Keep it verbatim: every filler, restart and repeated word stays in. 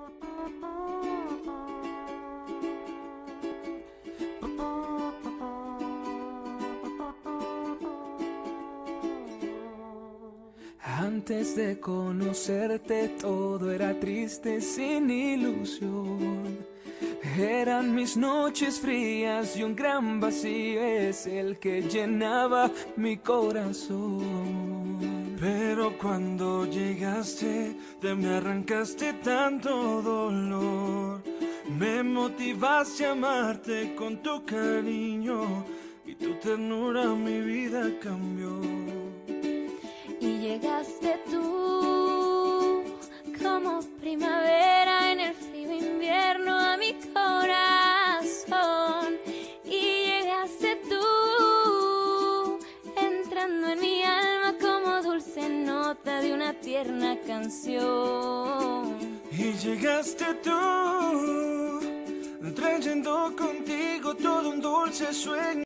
Antes de conocerte todo era triste sin ilusión. Eran mis noches frías y un gran vacío es el que llenaba mi corazón. Pero cuando llegaste, de mí arrancaste tanto dolor. Me motivaste a amarte con tu cariño y tu ternura mi vida cambió. Y llegaste tú como primavera en el frío invierno a mi corazón. Y llegaste tú entrando en mi alma como dulce nota de una tierna canción. Y llegaste tú trayendo contigo todo un dulce sueño